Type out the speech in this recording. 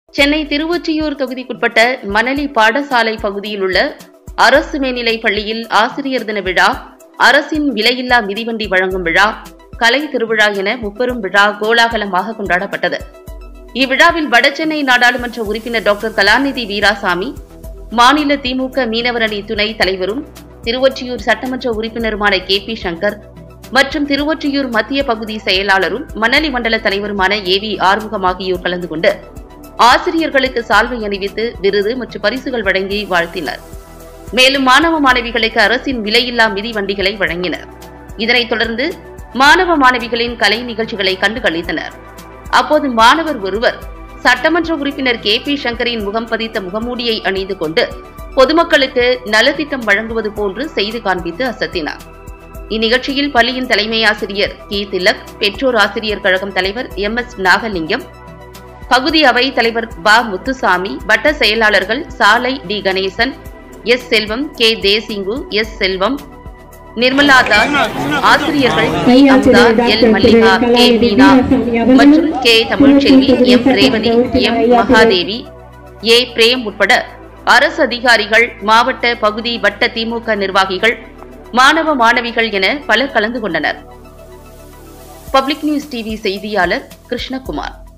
சென்னை திருவொற்றியூர் தொகுதிக்குட்பட்ட மணலி பாடசாலை பகுதியில் உள்ள அரசு மேல்நிலைப் பள்ளியில் ஆசிரியர் தின விழா, அரசின் விலையில்லா மிதிவண்டி வழங்கும் விழா, கலை திருவிழா என முப்பெரும் விழா கோலாகலமாக கொண்டாடப்பட்டது. இவ்விழாவில் வடசென்னை நாடாளுமன்ற உறுப்பினர் டாக்டர் கலாநிதி வீராசாமி, மாநில திமுக மீனவர் அணி துணைத் தலைவரும் திருவொற்றியூர் சட்டமன்ற உறுப்பினருமான KP சங்கர் மற்றும் திருவொற்றியூர் மத்திய பகுதி செயலாளரும் மணலி மண்டல தலைவருமான AV ஆறுமுகம் ஆகியோர் கலந்து கொண்டு ஆசிரியர்களுக்கு சால்வை அணிவித்து விருது மற்றும் பரிசுகள் வழங்கி வாழ்த்தினர். மேலும் மாணவ மாணவிகளுக்கு அரசின் விலையில்லா மிதிவண்டிகளை வழங்கினர். இதனைத் தொடர்ந்து மாணவ மாணவிகளின் கலை நிகழ்ச்சிகளை கண்டு களித்தனர். அப்போது மாணவர் ஒருவர் சட்டமன்ற உறுப்பினர் KP சங்கரின் முகம் பதித்த முகமூடியை அணிந்து கொண்டு பொதுமக்களுக்கு நலத்திட்டம் வழங்குவது போன்று செய்து காண்பித்து அசத்தினார். இந்நிகழ்ச்சியில் பள்ளியின் தலைமை ஆசிரியர் K. திலக், பெற்றோர் ஆசிரியர் கழகம் தலைவர் MS நாகலிங்கம், பகுதி அவை தலைவர் ப. முத்துசாமி, வட்ட செயலாளர்கள் சாலை D. கணேசன், S. செல்வம், K. தேசிங்கு, S. செல்வம், நிர்மலா தாஸ், ஆசிரியர்கள் P. Amudha, L. Mallika, K. Meena மற்றும் K. Tamilselvi, M. Revathi, M. Mahadevi, A. Prem உட்பட அரசு அதிகாரிகள், மாவட்ட பகுதி வட்ட திமுக நிர்வாகிகள், மாணவ மாணவிகள் என பலர் கலந்து கொண்டனர். பப்ளிக் நியூஸ் TV செய்தியாளர் கிருஷ்ணகுமார்.